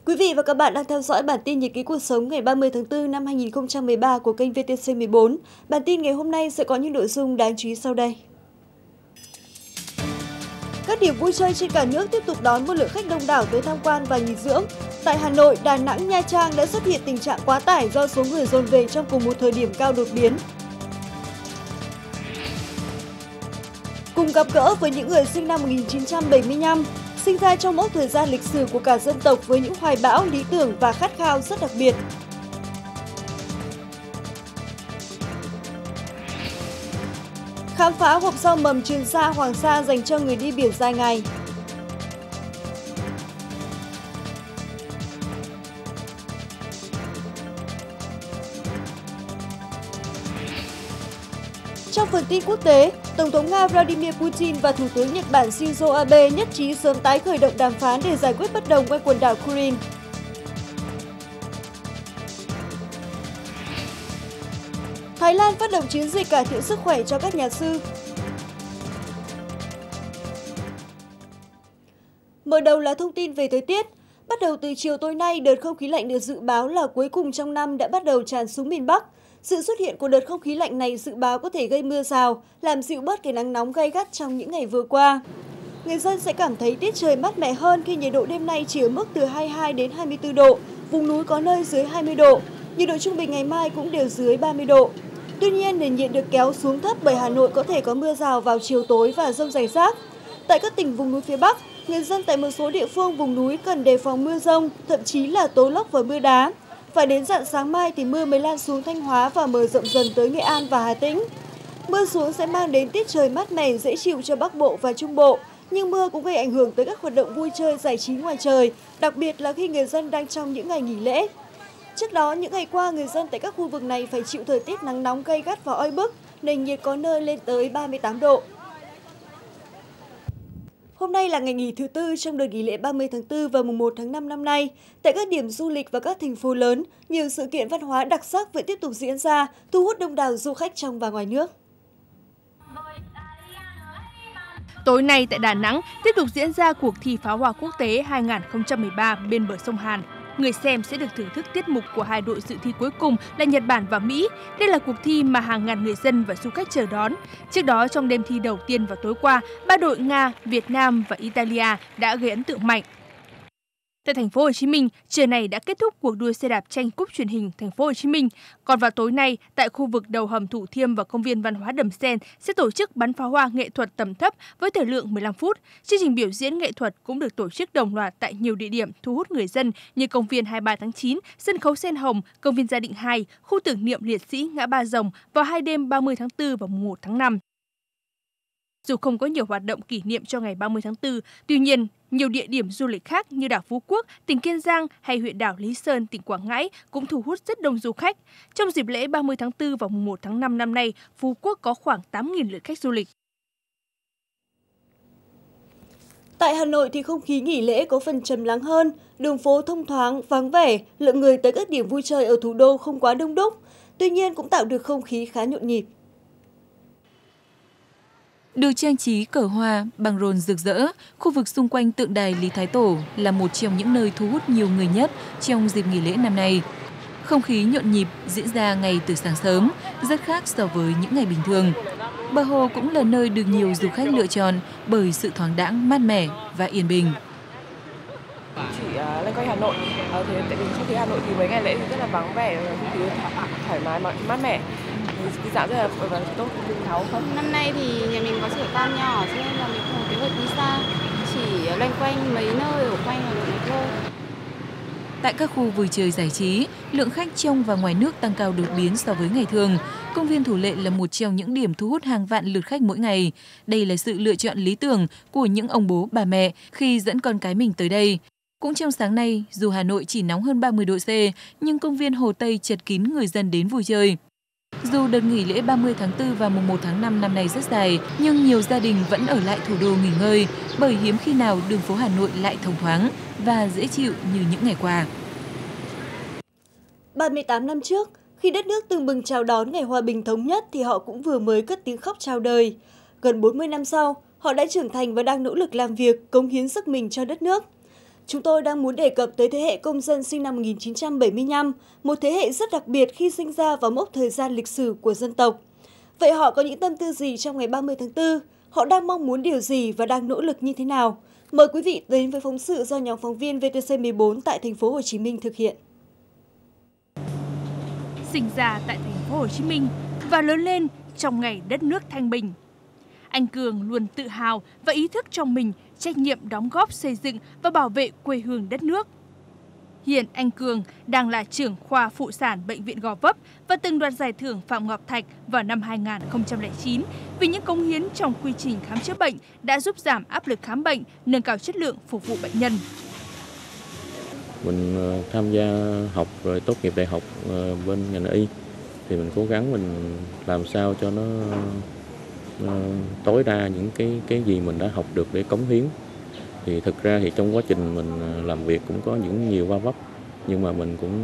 Quý vị và các bạn đang theo dõi bản tin nhật ký cuộc sống ngày 30 tháng 4 năm 2013 của kênh VTC14. Bản tin ngày hôm nay sẽ có những nội dung đáng chú ý sau đây. Các điểm vui chơi trên cả nước tiếp tục đón một lượng khách đông đảo tới tham quan và nghỉ dưỡng. Tại Hà Nội, Đà Nẵng, Nha Trang đã xuất hiện tình trạng quá tải do số người dồn về trong cùng một thời điểm cao đột biến. Cùng gặp gỡ với những người sinh năm 1975, sinh ra trong mốc thời gian lịch sử của cả dân tộc với những hoài bão, lý tưởng và khát khao rất đặc biệt. Khám phá hộp rau mầm Trường Sa, Hoàng Sa dành cho người đi biển dài ngày. Trong phần tin quốc tế, Tổng thống Nga Vladimir Putin và Thủ tướng Nhật Bản Shinzo Abe nhất trí sớm tái khởi động đàm phán để giải quyết bất đồng quanh quần đảo Kuril. Thái Lan phát động chiến dịch cải thiện sức khỏe cho các nhà sư. Mở đầu là thông tin về thời tiết. Bắt đầu từ chiều tối nay, đợt không khí lạnh được dự báo là cuối cùng trong năm đã bắt đầu tràn xuống miền Bắc. Sự xuất hiện của đợt không khí lạnh này dự báo có thể gây mưa rào, làm dịu bớt cái nắng nóng gay gắt trong những ngày vừa qua. Người dân sẽ cảm thấy tiết trời mát mẻ hơn khi nhiệt độ đêm nay chỉ ở mức từ 22 đến 24 độ, vùng núi có nơi dưới 20 độ. Nhiệt độ trung bình ngày mai cũng đều dưới 30 độ. Tuy nhiên, nền nhiệt được kéo xuống thấp bởi Hà Nội có thể có mưa rào vào chiều tối và dông rải rác. Tại các tỉnh vùng núi phía Bắc, người dân tại một số địa phương vùng núi cần đề phòng mưa dông, thậm chí là tố lốc và mưa đá. Phải đến rạng sáng mai thì mưa mới lan xuống Thanh Hóa và mở rộng dần tới Nghệ An và Hà Tĩnh. Mưa xuống sẽ mang đến tiết trời mát mẻ dễ chịu cho Bắc Bộ và Trung Bộ, nhưng mưa cũng gây ảnh hưởng tới các hoạt động vui chơi giải trí ngoài trời, đặc biệt là khi người dân đang trong những ngày nghỉ lễ. Trước đó, những ngày qua, người dân tại các khu vực này phải chịu thời tiết nắng nóng gay gắt và oi bức, nền nhiệt có nơi lên tới 38 độ. Hôm nay là ngày nghỉ thứ tư trong đợt nghỉ lễ 30 tháng 4 và mùng 1 tháng 5 năm nay. Tại các điểm du lịch và các thành phố lớn, nhiều sự kiện văn hóa đặc sắc vẫn tiếp tục diễn ra, thu hút đông đảo du khách trong và ngoài nước. Tối nay tại Đà Nẵng tiếp tục diễn ra cuộc thi pháo hoa quốc tế 2013 bên bờ sông Hàn. Người xem sẽ được thưởng thức tiết mục của hai đội dự thi cuối cùng là Nhật Bản và Mỹ. Đây là cuộc thi mà hàng ngàn người dân và du khách chờ đón. Trước đó, trong đêm thi đầu tiên vào tối qua, ba đội Nga, Việt Nam và Italia đã gây ấn tượng mạnh. Tại thành phố Hồ Chí Minh, trưa nay đã kết thúc cuộc đua xe đạp tranh cúp truyền hình thành phố Hồ Chí Minh. Còn vào tối nay, tại khu vực đầu hầm Thủ Thiêm và công viên văn hóa Đầm Sen sẽ tổ chức bắn pháo hoa nghệ thuật tầm thấp với thời lượng 15 phút. Chương trình biểu diễn nghệ thuật cũng được tổ chức đồng loạt tại nhiều địa điểm thu hút người dân như công viên 23 tháng 9, sân khấu Sen Hồng, công viên Gia Định 2, khu tưởng niệm liệt sĩ ngã Ba Rồng vào hai đêm 30 tháng 4 và mùng 1 tháng 5. Dù không có nhiều hoạt động kỷ niệm cho ngày 30 tháng 4, tuy nhiên, nhiều địa điểm du lịch khác như đảo Phú Quốc, tỉnh Kiên Giang hay huyện đảo Lý Sơn, tỉnh Quảng Ngãi cũng thu hút rất đông du khách. Trong dịp lễ 30 tháng 4 và mùng 1 tháng 5 năm nay, Phú Quốc có khoảng 8.000 lượt khách du lịch. Tại Hà Nội thì không khí nghỉ lễ có phần trầm lắng hơn, đường phố thông thoáng, vắng vẻ, lượng người tới các điểm vui chơi ở thủ đô không quá đông đúc, tuy nhiên cũng tạo được không khí khá nhộn nhịp. Được trang trí cờ hoa, bằng rôn rực rỡ, khu vực xung quanh tượng đài Lý Thái Tổ là một trong những nơi thu hút nhiều người nhất trong dịp nghỉ lễ năm nay. Không khí nhộn nhịp diễn ra ngay từ sáng sớm, rất khác so với những ngày bình thường. Bờ hồ cũng là nơi được nhiều du khách lựa chọn bởi sự thoáng đãng, mát mẻ và yên bình. Chỉ loanh quanh Hà Nội, thế tại vì không khí Hà Nội thì mấy ngày lễ thì rất là vắng vẻ, không khí thoải mái, mát mẻ. Đi dạo rất là tốt, Vinh Tháo không? Năm nay thì nhà mình có trẻ con nhỏ cho nên là mình không có kế hoạch đi xa, chỉ loanh quanh mấy nơi ở quanh Hà Nội này thôi. Tại các khu vui chơi giải trí, lượng khách trong và ngoài nước tăng cao đột biến so với ngày thường. Công viên Thủ Lệ là một trong những điểm thu hút hàng vạn lượt khách mỗi ngày. Đây là sự lựa chọn lý tưởng của những ông bố bà mẹ khi dẫn con cái mình tới đây. Cũng trong sáng nay, dù Hà Nội chỉ nóng hơn 30 độ C, nhưng công viên Hồ Tây chật kín người dân đến vui chơi. Dù đợt nghỉ lễ 30 tháng 4 và mùng 1 tháng 5 năm nay rất dài, nhưng nhiều gia đình vẫn ở lại thủ đô nghỉ ngơi, bởi hiếm khi nào đường phố Hà Nội lại thông thoáng và dễ chịu như những ngày qua. 38 năm trước, khi đất nước tưng bừng chào đón ngày hòa bình thống nhất thì họ cũng vừa mới cất tiếng khóc chào đời. Gần 40 năm sau, họ đã trưởng thành và đang nỗ lực làm việc, cống hiến sức mình cho đất nước. Chúng tôi đang muốn đề cập tới thế hệ công dân sinh năm 1975, một thế hệ rất đặc biệt khi sinh ra vào mốc thời gian lịch sử của dân tộc. Vậy họ có những tâm tư gì trong ngày 30 tháng 4? Họ đang mong muốn điều gì và đang nỗ lực như thế nào? Mời quý vị đến với phóng sự do nhóm phóng viên VTC14 tại thành phố Hồ Chí Minh thực hiện. Sinh ra tại thành phố Hồ Chí Minh và lớn lên trong ngày đất nước thanh bình, anh Cường luôn tự hào và ý thức trong mình trách nhiệm đóng góp xây dựng và bảo vệ quê hương đất nước. Hiện anh Cường đang là trưởng khoa phụ sản Bệnh viện Gò Vấp và từng đoạt giải thưởng Phạm Ngọc Thạch vào năm 2009 vì những cống hiến trong quy trình khám chữa bệnh đã giúp giảm áp lực khám bệnh, nâng cao chất lượng phục vụ bệnh nhân. Mình tham gia học rồi tốt nghiệp đại học bên ngành y thì mình cố gắng mình làm sao cho nó tối đa những cái gì mình đã học được để cống hiến. Thì thực ra thì trong quá trình mình làm việc cũng có những nhiều va vấp, nhưng mà mình cũng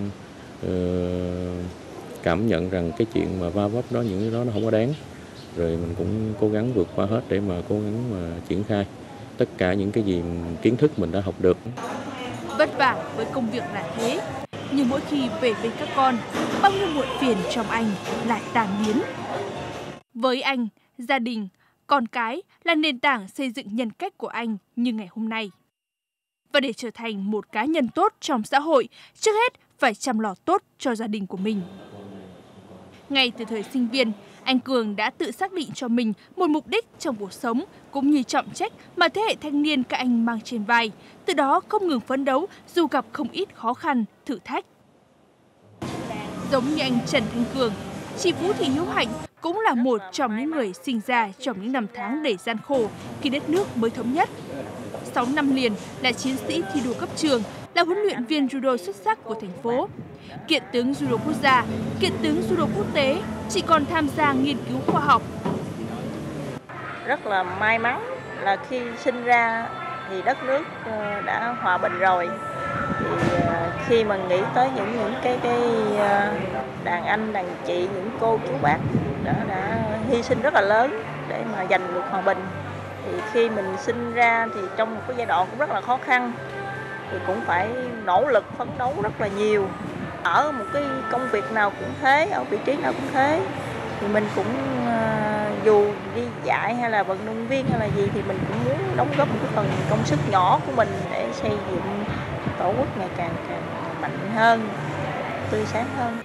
cảm nhận rằng cái chuyện mà va vấp đó, những cái đó nó không có đáng. Rồi mình cũng cố gắng vượt qua hết để mà cố gắng mà triển khai tất cả những cái gì kiến thức mình đã học được. Vất vả với công việc là thế, nhưng mỗi khi về bên các con, bao nhiêu muộn phiền trong anh lại tan biến. Với anh, gia đình, con cái là nền tảng xây dựng nhân cách của anh như ngày hôm nay. Và để trở thành một cá nhân tốt trong xã hội, trước hết phải chăm lo tốt cho gia đình của mình. Ngay từ thời sinh viên, anh Cường đã tự xác định cho mình một mục đích trong cuộc sống cũng như trọng trách mà thế hệ thanh niên các anh mang trên vai, từ đó không ngừng phấn đấu dù gặp không ít khó khăn, thử thách. Giống như anh Trần Thanh Cường, chị Vũ Thị Hiếu Hạnh cũng là một trong những người sinh ra trong những năm tháng đầy gian khổ khi đất nước mới thống nhất. 6 năm liền là chiến sĩ thi đua cấp trường, là huấn luyện viên judo xuất sắc của thành phố. Kiện tướng judo quốc gia, kiện tướng judo quốc tế, chị còn tham gia nghiên cứu khoa học. Rất là may mắn là khi sinh ra thì đất nước đã hòa bình rồi. Thì khi mà nghĩ tới những cái đàn anh, đàn chị, những cô chú bác đã hy sinh rất là lớn để mà giành được hòa bình. Thì khi mình sinh ra thì trong một cái giai đoạn cũng rất là khó khăn, thì cũng phải nỗ lực phấn đấu rất là nhiều. Ở một cái công việc nào cũng thế, ở vị trí nào cũng thế, thì mình cũng dù đi dạy hay là vận động viên hay là gì thì mình cũng muốn đóng góp một cái phần công sức nhỏ của mình để xây dựng Tổ quốc ngày càng mạnh hơn, tươi sáng hơn.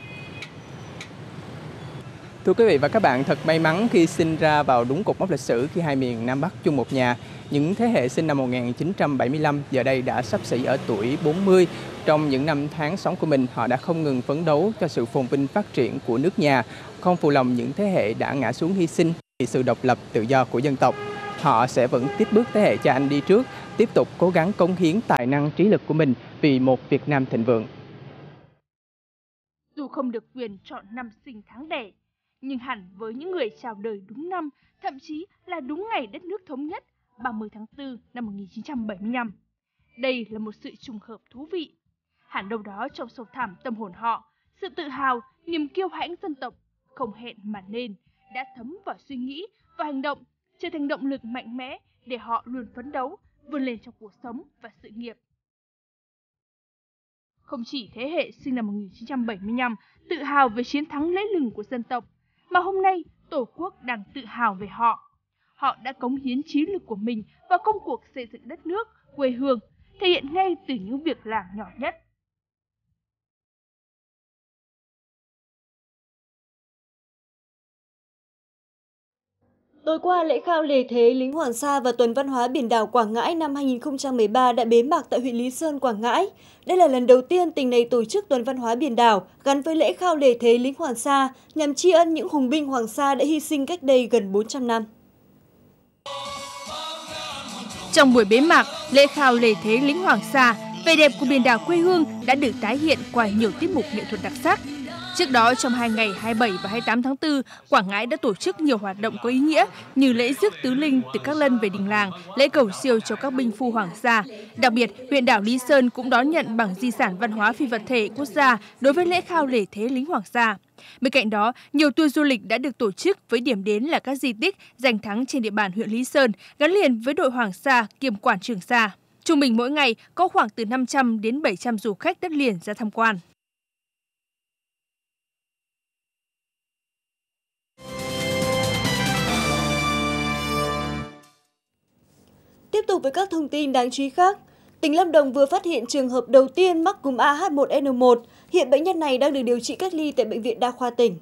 Thưa quý vị và các bạn, thật may mắn khi sinh ra vào đúng cột mốc lịch sử khi hai miền Nam Bắc chung một nhà. Những thế hệ sinh năm 1975 giờ đây đã xấp xỉ ở tuổi 40. Trong những năm tháng sống của mình, họ đã không ngừng phấn đấu cho sự phồn vinh phát triển của nước nhà, không phụ lòng những thế hệ đã ngã xuống hy sinh vì sự độc lập tự do của dân tộc. Họ sẽ vẫn tiếp bước thế hệ cha anh đi trước, tiếp tục cố gắng cống hiến tài năng trí lực của mình vì một Việt Nam thịnh vượng. Dù không được quyền chọn năm sinh tháng đẻ, nhưng hẳn với những người chào đời đúng năm, thậm chí là đúng ngày đất nước thống nhất 30 tháng 4 năm 1975. Đây là một sự trùng hợp thú vị. Hẳn đâu đó trong sâu thẳm tâm hồn họ, sự tự hào, niềm kiêu hãnh dân tộc không hẹn mà nên đã thấm vào suy nghĩ và hành động, trở thành động lực mạnh mẽ để họ luôn phấn đấu, vươn lên trong cuộc sống và sự nghiệp. Không chỉ thế hệ sinh năm 1975 tự hào về chiến thắng lẫy lừng của dân tộc, mà hôm nay Tổ quốc đang tự hào về họ. Họ đã cống hiến trí lực của mình vào công cuộc xây dựng đất nước, quê hương, thể hiện ngay từ những việc làm nhỏ nhất. Tối qua, lễ khao lề thế lính Hoàng Sa và Tuần Văn hóa Biển đảo Quảng Ngãi năm 2013 đã bế mạc tại huyện Lý Sơn, Quảng Ngãi. Đây là lần đầu tiên tỉnh này tổ chức Tuần Văn hóa Biển đảo gắn với lễ khao lề thế lính Hoàng Sa nhằm tri ân những hùng binh Hoàng Sa đã hy sinh cách đây gần 400 năm. Trong buổi bế mạc, lễ khao lề thế lính Hoàng Sa, vẻ đẹp của biển đảo quê hương đã được tái hiện qua nhiều tiết mục nghệ thuật đặc sắc. Trước đó, trong 2 ngày 27 và 28 tháng 4, Quảng Ngãi đã tổ chức nhiều hoạt động có ý nghĩa như lễ rước tứ linh từ các lân về đình làng, lễ cầu siêu cho các binh phu Hoàng Sa. Đặc biệt, huyện đảo Lý Sơn cũng đón nhận bằng di sản văn hóa phi vật thể quốc gia đối với lễ khao lề thế lính Hoàng Sa. Bên cạnh đó, nhiều tour du lịch đã được tổ chức với điểm đến là các di tích, danh thắng trên địa bàn huyện Lý Sơn, gắn liền với đội Hoàng Sa kiêm quản Trường Sa. Trung bình mỗi ngày có khoảng từ 500 đến 700 du khách đất liền ra tham quan. Tiếp tục với các thông tin đáng chú ý khác, tỉnh Lâm Đồng vừa phát hiện trường hợp đầu tiên mắc cúm AH1N1. Hiện bệnh nhân này đang được điều trị cách ly tại Bệnh viện Đa khoa tỉnh.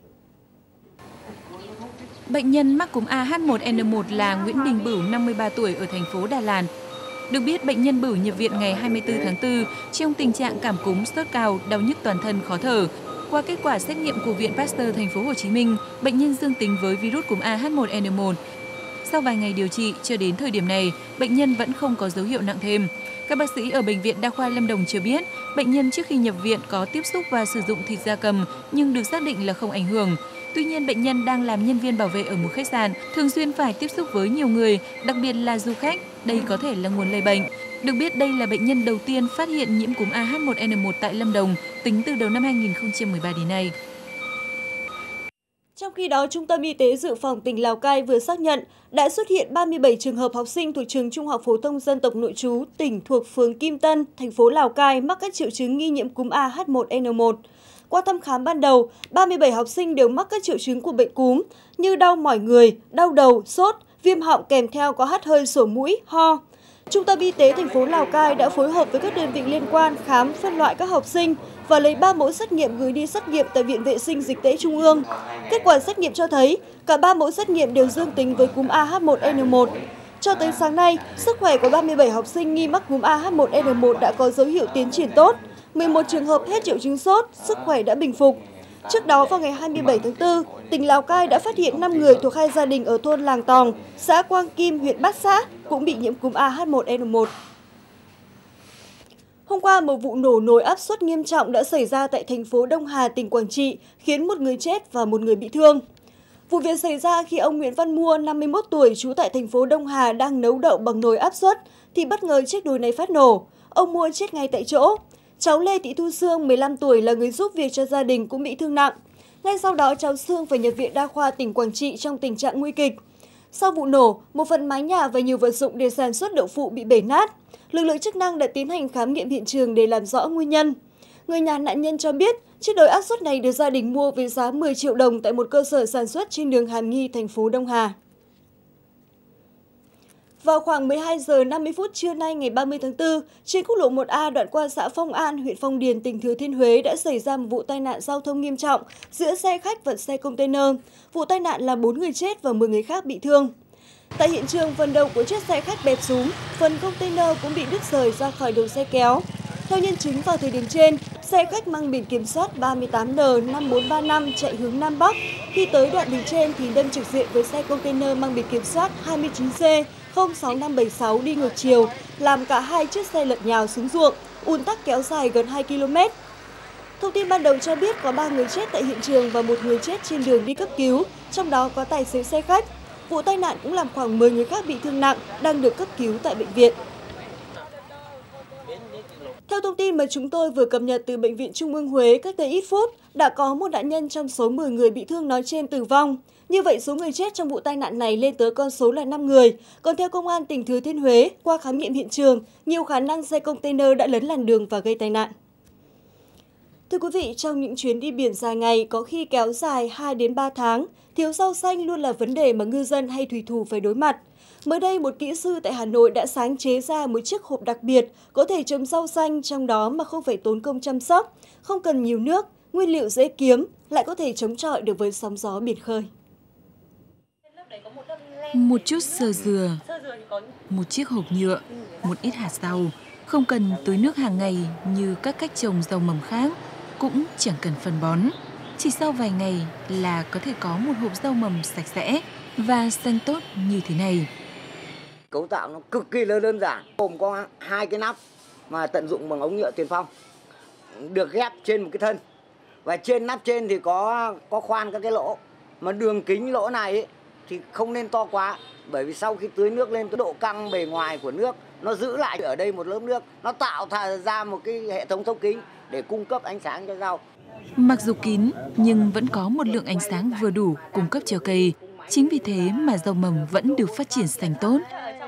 Bệnh nhân mắc cúm AH1N1 là Nguyễn Đình Bửu, 53 tuổi ở thành phố Đà Lạt. Được biết, bệnh nhân Bửu nhập viện ngày 24 tháng 4 trong tình trạng cảm cúm, sốt cao, đau nhức toàn thân, khó thở. Qua kết quả xét nghiệm của Viện Pasteur thành phố Hồ Chí Minh, bệnh nhân dương tính với virus cúm AH1N1. Sau vài ngày điều trị, cho đến thời điểm này, bệnh nhân vẫn không có dấu hiệu nặng thêm. Các bác sĩ ở Bệnh viện Đa khoa Lâm Đồng cho biết, bệnh nhân trước khi nhập viện có tiếp xúc và sử dụng thịt gia cầm nhưng được xác định là không ảnh hưởng. Tuy nhiên, bệnh nhân đang làm nhân viên bảo vệ ở một khách sạn, thường xuyên phải tiếp xúc với nhiều người, đặc biệt là du khách. Đây có thể là nguồn lây bệnh. Được biết, đây là bệnh nhân đầu tiên phát hiện nhiễm cúm AH1N1 tại Lâm Đồng tính từ đầu năm 2013 đến nay. Trong khi đó, Trung tâm Y tế Dự phòng tỉnh Lào Cai vừa xác nhận đã xuất hiện 37 trường hợp học sinh thuộc trường Trung học phổ thông dân tộc nội trú tỉnh thuộc phường Kim Tân, thành phố Lào Cai mắc các triệu chứng nghi nhiễm cúm AH1N1. Qua thăm khám ban đầu, 37 học sinh đều mắc các triệu chứng của bệnh cúm như đau mỏi người, đau đầu, sốt, viêm họng kèm theo có hắt hơi, sổ mũi, ho. Trung tâm Y tế thành phố Lào Cai đã phối hợp với các đơn vị liên quan khám phân loại các học sinh và lấy 3 mẫu xét nghiệm gửi đi xét nghiệm tại Viện Vệ sinh Dịch tễ Trung ương. Kết quả xét nghiệm cho thấy cả 3 mẫu xét nghiệm đều dương tính với cúm AH1N1. Cho tới sáng nay, sức khỏe của 37 học sinh nghi mắc cúm AH1N1 đã có dấu hiệu tiến triển tốt. 11 trường hợp hết triệu chứng sốt, sức khỏe đã bình phục. Trước đó, vào ngày 27 tháng 4, tỉnh Lào Cai đã phát hiện 5 người thuộc 2 gia đình ở thôn Làng Tòng, xã Quang Kim, huyện Bát Sát cũng bị nhiễm cúm AH1N1. Hôm qua, một vụ nổ nồi áp suất nghiêm trọng đã xảy ra tại thành phố Đông Hà, tỉnh Quảng Trị, khiến một người chết và một người bị thương. Vụ việc xảy ra khi ông Nguyễn Văn Mua, 51 tuổi, trú tại thành phố Đông Hà đang nấu đậu bằng nồi áp suất, thì bất ngờ chiếc nồi này phát nổ. Ông Mua chết ngay tại chỗ. Cháu Lê Thị Thu Sương, 15 tuổi, là người giúp việc cho gia đình cũng bị thương nặng. Ngay sau đó, cháu Sương phải nhập viện Đa khoa tỉnh Quảng Trị trong tình trạng nguy kịch. Sau vụ nổ, một phần mái nhà và nhiều vật dụng để sản xuất đậu phụ bị bể nát. Lực lượng chức năng đã tiến hành khám nghiệm hiện trường để làm rõ nguyên nhân. Người nhà nạn nhân cho biết, chiếc nồi áp suất này được gia đình mua với giá 10 triệu đồng tại một cơ sở sản xuất trên đường Hàm Nghi, thành phố Đông Hà. Vào khoảng 12 giờ 50 phút trưa nay ngày 30 tháng 4, trên quốc lộ 1A đoạn qua xã Phong An, huyện Phong Điền, tỉnh Thừa Thiên Huế đã xảy ra một vụ tai nạn giao thông nghiêm trọng giữa xe khách và xe container. Vụ tai nạn làm 4 người chết và 10 người khác bị thương. Tại hiện trường, phần đầu của chiếc xe khách bẹp xuống, phần container cũng bị đứt rời ra khỏi đầu xe kéo. Theo nhân chứng, vào thời điểm trên, xe khách mang biển kiểm soát 38N5435 chạy hướng Nam Bắc. Khi tới đoạn đường trên thì đâm trực diện với xe container mang biển kiểm soát 29C06576 đi ngược chiều, làm cả hai chiếc xe lật nhào xuống ruộng, ùn tắc kéo dài gần 2 km. Thông tin ban đầu cho biết có 3 người chết tại hiện trường và 1 người chết trên đường đi cấp cứu, trong đó có tài xế xe khách. Vụ tai nạn cũng làm khoảng 10 người khác bị thương nặng, đang được cấp cứu tại bệnh viện. Theo thông tin mà chúng tôi vừa cập nhật từ Bệnh viện Trung ương Huế cách đây ít phút, đã có một nạn nhân trong số 10 người bị thương nói trên tử vong. Như vậy, số người chết trong vụ tai nạn này lên tới con số là 5 người. Còn theo Công an tỉnh Thừa Thiên Huế, qua khám nghiệm hiện trường, nhiều khả năng xe container đã lấn làn đường và gây tai nạn. Thưa quý vị, trong những chuyến đi biển dài ngày, có khi kéo dài 2 đến 3 tháng, thiếu rau xanh luôn là vấn đề mà ngư dân hay thủy thủ phải đối mặt. Mới đây, một kỹ sư tại Hà Nội đã sáng chế ra một chiếc hộp đặc biệt có thể trồng rau xanh trong đó mà không phải tốn công chăm sóc, không cần nhiều nước, nguyên liệu dễ kiếm, lại có thể chống chọi được với sóng gió biển khơi. Một chút sơ dừa, một chiếc hộp nhựa, một ít hạt rau, không cần tưới nước hàng ngày như các cách trồng rau mầm khác, cũng chẳng cần phân bón. Chỉ sau vài ngày là có thể có một hộp rau mầm sạch sẽ và xanh tốt như thế này. Cấu tạo nó cực kỳ là đơn giản, gồm có 2 cái nắp mà tận dụng bằng ống nhựa Tiền Phong, được ghép trên một cái thân, và trên nắp trên thì có khoan các cái lỗ, mà đường kính lỗ này ấy, thì không nên to quá, bởi vì sau khi tưới nước lên, cái độ căng bề ngoài của nước nó giữ lại ở đây một lớp nước, nó tạo ra một cái hệ thống thấu kính để cung cấp ánh sáng cho rau. Mặc dù kín nhưng vẫn có một lượng ánh sáng vừa đủ cung cấp cho cây. Chính vì thế mà rau mầm vẫn được phát triển xanh tốt.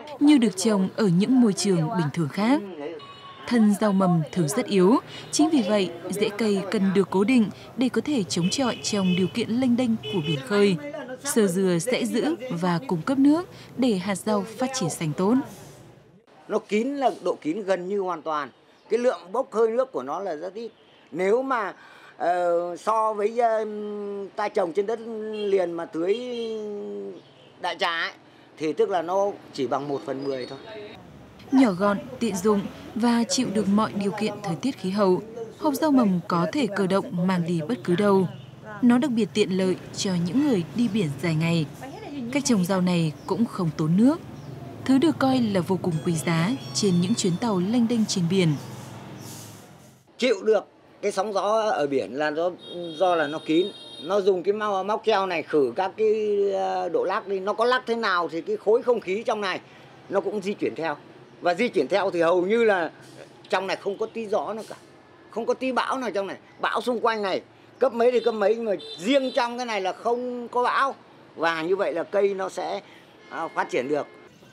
như được trồng ở những môi trường bình thường khác. Thân rau mầm thường rất yếu, chính vì vậy rễ cây cần được cố định để có thể chống chọi trong điều kiện lênh đênh của biển khơi. Sơ dừa sẽ giữ và cung cấp nước để hạt rau phát triển xanh tốt. Nó kín là độ kín gần như hoàn toàn, cái lượng bốc hơi nước của nó là rất ít. Nếu mà so với ta trồng trên đất liền mà tưới đại trà ấy, thì tức là nó chỉ bằng 1/10 thôi. Nhỏ gọn, tiện dụng và chịu được mọi điều kiện thời tiết khí hậu, hộp rau mầm có thể cơ động mang đi bất cứ đâu. Nó đặc biệt tiện lợi cho những người đi biển dài ngày. Cách trồng rau này cũng không tốn nước. Thứ được coi là vô cùng quý giá trên những chuyến tàu lênh đênh trên biển. Chịu được cái sóng gió ở biển là do là nó kín. Nó dùng cái móc treo này khử các cái độ lắc đi. Nó có lắc thế nào thì cái khối không khí trong này nó cũng di chuyển theo. Và di chuyển theo thì hầu như là trong này không có tí gió nữa cả. Không có tí bão nào trong này. Bão xung quanh này cấp mấy thì cấp mấy, nhưng mà riêng trong cái này là không có bão. Và như vậy là cây nó sẽ phát triển được.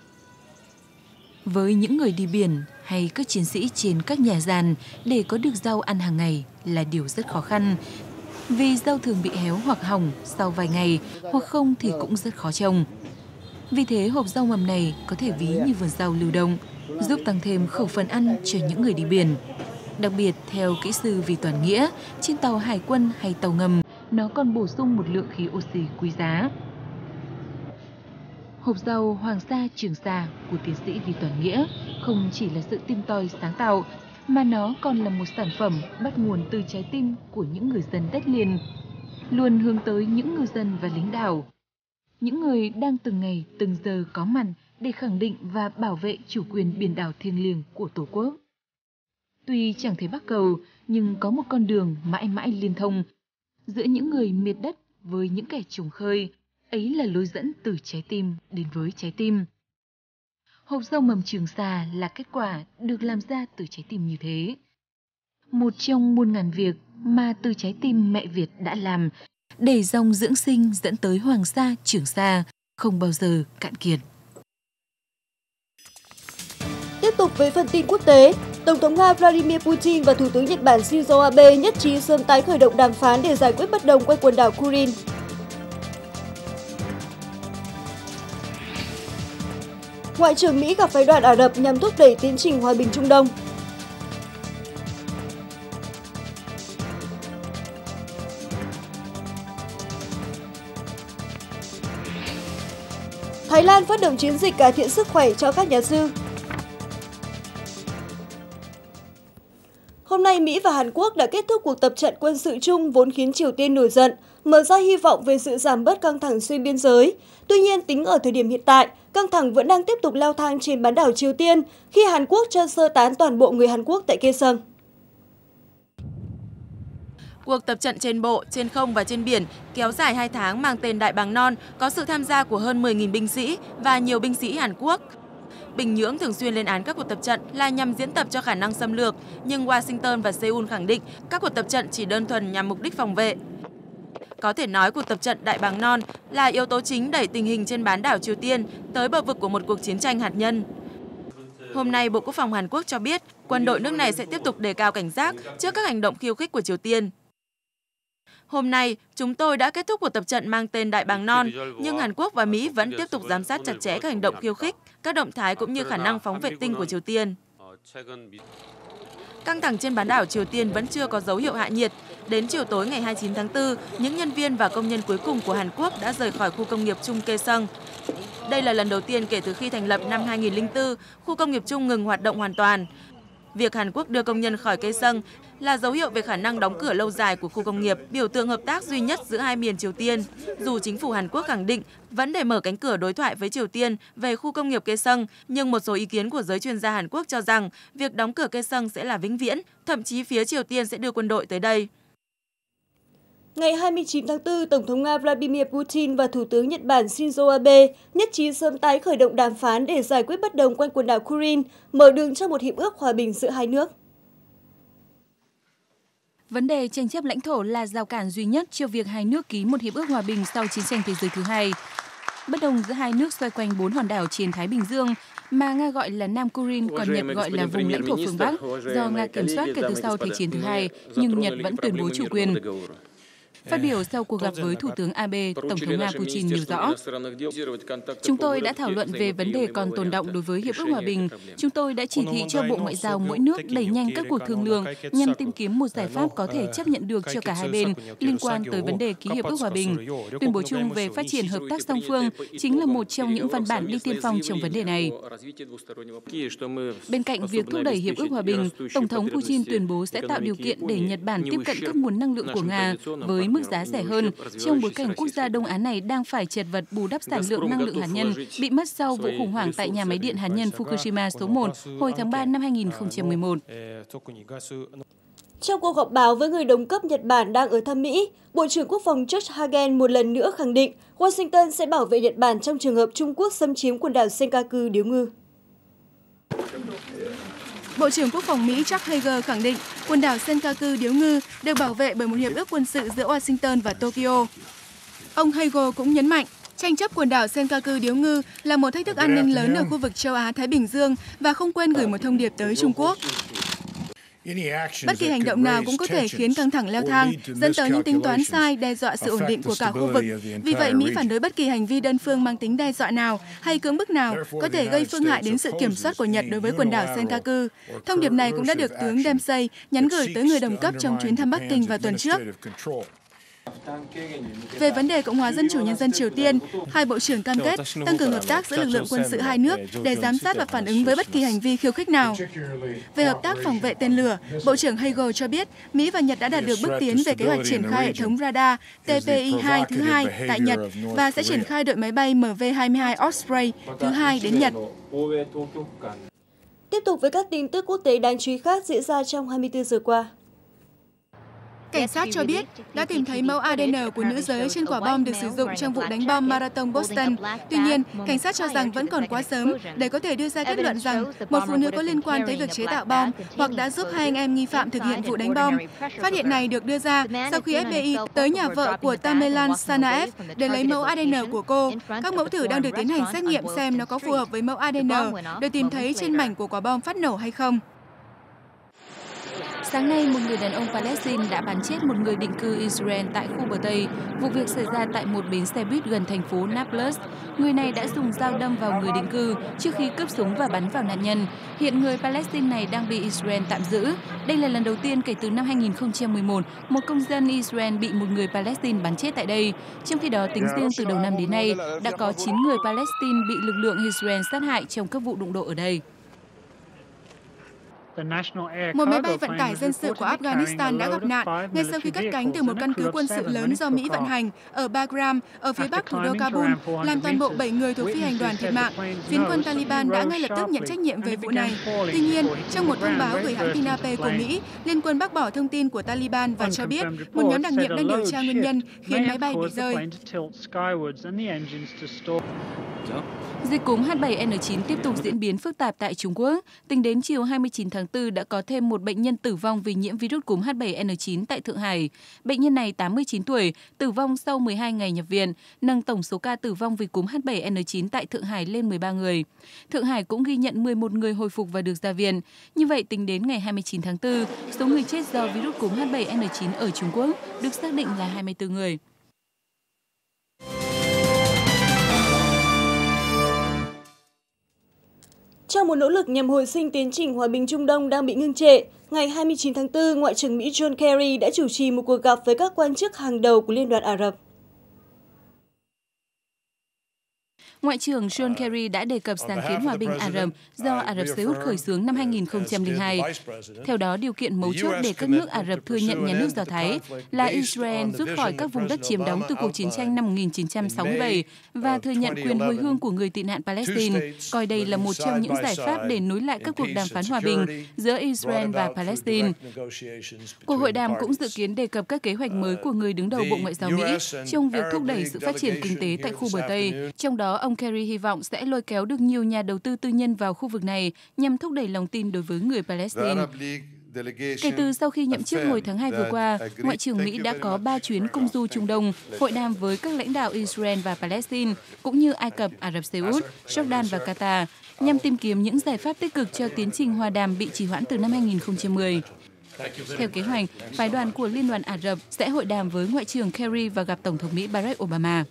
Với những người đi biển hay các chiến sĩ trên các nhà giàn, để có được rau ăn hàng ngày là điều rất khó khăn. Vì rau thường bị héo hoặc hỏng sau vài ngày, hoặc không thì cũng rất khó trồng. Vì thế hộp rau mầm này có thể ví như vườn rau lưu động, giúp tăng thêm khẩu phần ăn cho những người đi biển. Đặc biệt, theo kỹ sư Vì Toàn Nghĩa, trên tàu hải quân hay tàu ngầm, nó còn bổ sung một lượng khí oxy quý giá. Hộp rau Hoàng Sa Trường Sa của tiến sĩ Vì Toàn Nghĩa không chỉ là sự tìm tòi sáng tạo, mà nó còn là một sản phẩm bắt nguồn từ trái tim của những người dân đất liền, luôn hướng tới những ngư dân và lính đảo, những người đang từng ngày từng giờ có mặt để khẳng định và bảo vệ chủ quyền biển đảo thiêng liêng của Tổ quốc. Tuy chẳng thể bắc cầu, nhưng có một con đường mãi mãi liên thông giữa những người miệt đất với những kẻ trùng khơi, ấy là lối dẫn từ trái tim đến với trái tim. Hộp rau mầm Trường Sa là kết quả được làm ra từ trái tim như thế. Một trong muôn ngàn việc mà từ trái tim mẹ Việt đã làm, để dòng dưỡng sinh dẫn tới Hoàng Sa Trường Sa không bao giờ cạn kiệt. Tiếp tục với phần tin quốc tế, Tổng thống Nga Vladimir Putin và Thủ tướng Nhật Bản Shinzo Abe nhất trí sớm tái khởi động đàm phán để giải quyết bất đồng quanh quần đảo Kuril. Ngoại trưởng Mỹ gặp phái đoàn Ả Rập nhằm thúc đẩy tiến trình hòa bình Trung Đông. Thái Lan phát động chiến dịch cải thiện sức khỏe cho các nhà sư. Hôm nay, Mỹ và Hàn Quốc đã kết thúc cuộc tập trận quân sự chung vốn khiến Triều Tiên nổi giận, mở ra hy vọng về sự giảm bớt căng thẳng xuyên biên giới. Tuy nhiên, tính ở thời điểm hiện tại, căng thẳng vẫn đang tiếp tục leo thang trên bán đảo Triều Tiên khi Hàn Quốc cho sơ tán toàn bộ người Hàn Quốc tại Kaesong. Cuộc tập trận trên bộ, trên không và trên biển kéo dài 2 tháng mang tên Đại Bàng Non có sự tham gia của hơn 10.000 binh sĩ và nhiều binh sĩ Hàn Quốc. Bình Nhưỡng thường xuyên lên án các cuộc tập trận là nhằm diễn tập cho khả năng xâm lược, nhưng Washington và Seoul khẳng định các cuộc tập trận chỉ đơn thuần nhằm mục đích phòng vệ. Có thể nói cuộc tập trận Đại Bàng Non là yếu tố chính đẩy tình hình trên bán đảo Triều Tiên tới bờ vực của một cuộc chiến tranh hạt nhân. Hôm nay, Bộ Quốc phòng Hàn Quốc cho biết quân đội nước này sẽ tiếp tục đề cao cảnh giác trước các hành động khiêu khích của Triều Tiên. Hôm nay, chúng tôi đã kết thúc cuộc tập trận mang tên Đại Bàng Non, nhưng Hàn Quốc và Mỹ vẫn tiếp tục giám sát chặt chẽ các hành động khiêu khích, các động thái cũng như khả năng phóng vệ tinh của Triều Tiên. Căng thẳng trên bán đảo Triều Tiên vẫn chưa có dấu hiệu hạ nhiệt. Đến chiều tối ngày 29 tháng 4, những nhân viên và công nhân cuối cùng của Hàn Quốc đã rời khỏi khu công nghiệp chung Kaesong. Đây là lần đầu tiên kể từ khi thành lập năm 2004, khu công nghiệp chung ngừng hoạt động hoàn toàn. Việc Hàn Quốc đưa công nhân khỏi Kaesong là dấu hiệu về khả năng đóng cửa lâu dài của khu công nghiệp, biểu tượng hợp tác duy nhất giữa hai miền Triều Tiên. Dù chính phủ Hàn Quốc khẳng định vẫn để mở cánh cửa đối thoại với Triều Tiên về khu công nghiệp Kaesong, nhưng một số ý kiến của giới chuyên gia Hàn Quốc cho rằng việc đóng cửa Kaesong sẽ là vĩnh viễn, thậm chí phía Triều Tiên sẽ đưa quân đội tới đây. Ngày 29 tháng 4, Tổng thống Nga Vladimir Putin và Thủ tướng Nhật Bản Shinzo Abe nhất trí sớm tái khởi động đàm phán để giải quyết bất đồng quanh quần đảo Kuril, mở đường cho một hiệp ước hòa bình giữa hai nước. Vấn đề tranh chấp lãnh thổ là rào cản duy nhất cho việc hai nước ký một hiệp ước hòa bình sau chiến tranh thế giới thứ hai. Bất đồng giữa hai nước xoay quanh 4 hòn đảo trên Thái Bình Dương mà Nga gọi là Nam Kurin, còn Nhật gọi là vùng lãnh thổ phương Bắc, do Nga kiểm soát kể từ sau Thế chiến thứ hai, nhưng Nhật vẫn tuyên bố chủ quyền. Phát biểu sau cuộc gặp với Thủ tướng Abe, Tổng thống Nga Putin nêu rõ, chúng tôi đã thảo luận về vấn đề còn tồn đọng đối với Hiệp ước Hòa bình. Chúng tôi đã chỉ thị cho Bộ Ngoại giao mỗi nước đẩy nhanh các cuộc thương lượng nhằm tìm kiếm một giải pháp có thể chấp nhận được cho cả hai bên liên quan tới vấn đề ký Hiệp ước Hòa bình. Tuyên bố chung về phát triển hợp tác song phương chính là một trong những văn bản đi tiên phong trong vấn đề này. Bên cạnh việc thúc đẩy Hiệp ước Hòa bình, Tổng thống Putin tuyên bố sẽ tạo điều kiện để Nhật Bản tiếp cận các nguồn năng lượng của Nga với mức giá rẻ hơn, trong bối cảnh quốc gia Đông Á này đang phải chật vật bù đắp sản lượng năng lượng hạt nhân bị mất sau vụ khủng hoảng tại nhà máy điện hạt nhân Fukushima số 1 hồi tháng 3 năm 2011. Trong cuộc họp báo với người đồng cấp Nhật Bản đang ở thăm Mỹ, Bộ trưởng Quốc phòng George Hagen một lần nữa khẳng định Washington sẽ bảo vệ Nhật Bản trong trường hợp Trung Quốc xâm chiếm quần đảo Senkaku điếu ngư. Bộ trưởng Quốc phòng Mỹ Chuck Hagel khẳng định quần đảo Senkaku điếu ngư được bảo vệ bởi một hiệp ước quân sự giữa Washington và Tokyo. Ông Hagel cũng nhấn mạnh, tranh chấp quần đảo Senkaku điếu ngư là một thách thức an ninh lớn ở khu vực châu Á-Thái Bình Dương và không quên gửi một thông điệp tới Trung Quốc. Bất kỳ hành động nào cũng có thể khiến căng thẳng leo thang, dẫn tới những tính toán sai đe dọa sự ổn định của cả khu vực. Vì vậy, Mỹ phản đối bất kỳ hành vi đơn phương mang tính đe dọa nào hay cưỡng bức nào có thể gây phương hại đến sự kiểm soát của Nhật đối với quần đảo Senkaku. Thông điệp này cũng đã được tướng Dempsey nhắn gửi tới người đồng cấp trong chuyến thăm Bắc Kinh vào tuần trước. Về vấn đề Cộng hòa Dân chủ Nhân dân Triều Tiên, hai bộ trưởng cam kết tăng cường hợp tác giữa lực lượng quân sự hai nước để giám sát và phản ứng với bất kỳ hành vi khiêu khích nào. Về hợp tác phòng vệ tên lửa, Bộ trưởng Hagel cho biết Mỹ và Nhật đã đạt được bước tiến về kế hoạch triển khai hệ thống radar TPI-2 thứ hai tại Nhật và sẽ triển khai đội máy bay MV-22 Osprey thứ hai đến Nhật. Tiếp tục với các tin tức quốc tế đáng chú ý khác diễn ra trong 24 giờ qua. Cảnh sát cho biết đã tìm thấy mẫu ADN của nữ giới trên quả bom được sử dụng trong vụ đánh bom Marathon Boston. Tuy nhiên, cảnh sát cho rằng vẫn còn quá sớm để có thể đưa ra kết luận rằng một phụ nữ có liên quan tới việc chế tạo bom hoặc đã giúp hai anh em nghi phạm thực hiện vụ đánh bom. Phát hiện này được đưa ra sau khi FBI tới nhà vợ của Tamerlan Tsarnaev để lấy mẫu ADN của cô. Các mẫu thử đang được tiến hành xét nghiệm xem nó có phù hợp với mẫu ADN được tìm thấy trên mảnh của quả bom phát nổ hay không. Sáng nay, một người đàn ông Palestine đã bắn chết một người định cư Israel tại khu bờ Tây. Vụ việc xảy ra tại một bến xe buýt gần thành phố Nablus. Người này đã dùng dao đâm vào người định cư trước khi cướp súng và bắn vào nạn nhân. Hiện người Palestine này đang bị Israel tạm giữ. Đây là lần đầu tiên kể từ năm 2011, một công dân Israel bị một người Palestine bắn chết tại đây. Trong khi đó, tính riêng từ đầu năm đến nay, đã có 9 người Palestine bị lực lượng Israel sát hại trong các vụ đụng độ ở đây. Một máy bay vận tải dân sự của Afghanistan đã gặp nạn ngay sau khi cất cánh từ một căn cứ quân sự lớn do Mỹ vận hành ở Bagram, ở phía bắc thủ đô Kabul, làm toàn bộ 7 người thuộc phi hành đoàn thiệt mạng. Phiến quân Taliban đã ngay lập tức nhận trách nhiệm về vụ này. Tuy nhiên, trong một thông báo gửi hãng tin AP của Mỹ, Liên quân bác bỏ thông tin của Taliban và cho biết một nhóm đặc nhiệm đang điều tra nguyên nhân khiến máy bay bị rơi. Dịch cúm H7N9 tiếp tục diễn biến phức tạp tại Trung Quốc. Tính đến chiều 29 tháng 4 đã có thêm một bệnh nhân tử vong vì nhiễm virus cúm H7N9 tại Thượng Hải. Bệnh nhân này 89 tuổi, tử vong sau 12 ngày nhập viện, nâng tổng số ca tử vong vì cúm H7N9 tại Thượng Hải lên 13 người. Thượng Hải cũng ghi nhận 11 người hồi phục và được ra viện. Như vậy, tính đến ngày 29 tháng 4, số người chết do virus cúm H7N9 ở Trung Quốc được xác định là 24 người. Trong một nỗ lực nhằm hồi sinh tiến trình hòa bình Trung Đông đang bị ngưng trệ, ngày 29 tháng 4, Ngoại trưởng Mỹ John Kerry đã chủ trì một cuộc gặp với các quan chức hàng đầu của Liên đoàn Ả Rập. Ngoại trưởng John Kerry đã đề cập sáng kiến hòa bình Ả Rập do Ả Rập Xê Út khởi xướng năm 2002. Theo đó, điều kiện mấu chốt để các nước Ả Rập thừa nhận nhà nước Do Thái là Israel rút khỏi các vùng đất chiếm đóng từ cuộc chiến tranh năm 1967 và thừa nhận quyền hồi hương của người tị nạn Palestine, coi đây là một trong những giải pháp để nối lại các cuộc đàm phán hòa bình giữa Israel và Palestine. Cuộc hội đàm cũng dự kiến đề cập các kế hoạch mới của người đứng đầu Bộ Ngoại giao Mỹ trong việc thúc đẩy sự phát triển kinh tế tại khu bờ Tây. Trong đó, ông Kerry hy vọng sẽ lôi kéo được nhiều nhà đầu tư tư nhân vào khu vực này nhằm thúc đẩy lòng tin đối với người Palestine. Kể từ sau khi nhậm chức hồi tháng 2 vừa qua, Ngoại trưởng Mỹ đã có 3 chuyến công du Trung Đông, hội đàm với các lãnh đạo Israel và Palestine, cũng như Ai Cập, Ả Rập Xê Út, Jordan và Qatar, nhằm tìm kiếm những giải pháp tích cực cho tiến trình hòa đàm bị trì hoãn từ năm 2010. Theo kế hoạch, phái đoàn của Liên đoàn Ả Rập sẽ hội đàm với Ngoại trưởng Kerry và gặp Tổng thống Mỹ Barack Obama.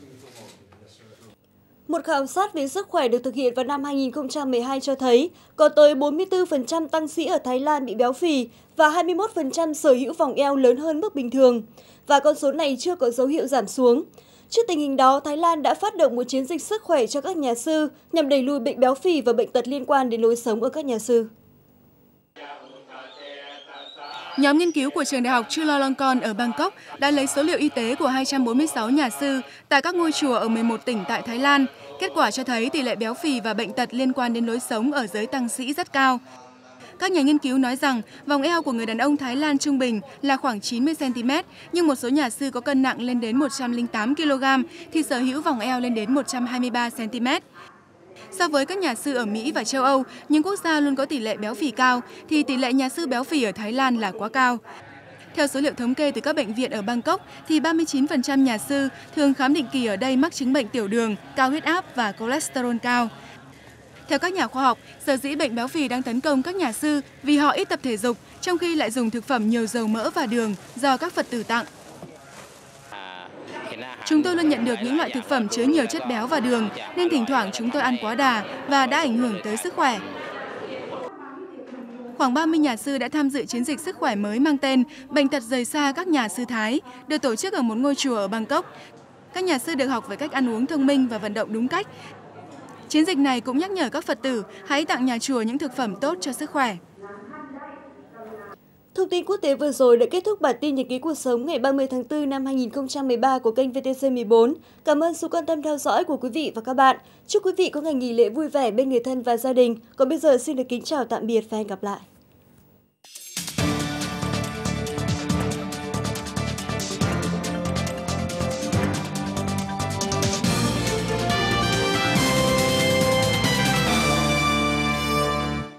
Một khảo sát về sức khỏe được thực hiện vào năm 2012 cho thấy có tới 44% tăng sĩ ở Thái Lan bị béo phì và 21% sở hữu vòng eo lớn hơn mức bình thường. Và con số này chưa có dấu hiệu giảm xuống. Trước tình hình đó, Thái Lan đã phát động một chiến dịch sức khỏe cho các nhà sư nhằm đẩy lùi bệnh béo phì và bệnh tật liên quan đến lối sống ở các nhà sư. Nhóm nghiên cứu của trường đại học Chulalongkorn ở Bangkok đã lấy số liệu y tế của 246 nhà sư tại các ngôi chùa ở 11 tỉnh tại Thái Lan. Kết quả cho thấy tỷ lệ béo phì và bệnh tật liên quan đến lối sống ở giới tăng sĩ rất cao. Các nhà nghiên cứu nói rằng vòng eo của người đàn ông Thái Lan trung bình là khoảng 90 cm, nhưng một số nhà sư có cân nặng lên đến 108 kg thì sở hữu vòng eo lên đến 123 cm. So với các nhà sư ở Mỹ và châu Âu, những quốc gia luôn có tỷ lệ béo phì cao, thì tỷ lệ nhà sư béo phì ở Thái Lan là quá cao. Theo số liệu thống kê từ các bệnh viện ở Bangkok, thì 39% nhà sư thường khám định kỳ ở đây mắc chứng bệnh tiểu đường, cao huyết áp và cholesterol cao. Theo các nhà khoa học, sở dĩ bệnh béo phì đang tấn công các nhà sư vì họ ít tập thể dục, trong khi lại dùng thực phẩm nhiều dầu mỡ và đường do các Phật tử tặng. Chúng tôi luôn nhận được những loại thực phẩm chứa nhiều chất béo và đường, nên thỉnh thoảng chúng tôi ăn quá đà và đã ảnh hưởng tới sức khỏe. Khoảng 30 nhà sư đã tham dự chiến dịch sức khỏe mới mang tên Bệnh tật rời xa các nhà sư Thái, được tổ chức ở một ngôi chùa ở Bangkok. Các nhà sư được học về cách ăn uống thông minh và vận động đúng cách. Chiến dịch này cũng nhắc nhở các Phật tử hãy tặng nhà chùa những thực phẩm tốt cho sức khỏe. Thông tin quốc tế vừa rồi đã kết thúc bản tin nhật ký cuộc sống ngày 30 tháng 4 năm 2013 của kênh VTC14. Cảm ơn sự quan tâm theo dõi của quý vị và các bạn. Chúc quý vị có ngày nghỉ lễ vui vẻ bên người thân và gia đình. Còn bây giờ xin được kính chào tạm biệt và hẹn gặp lại.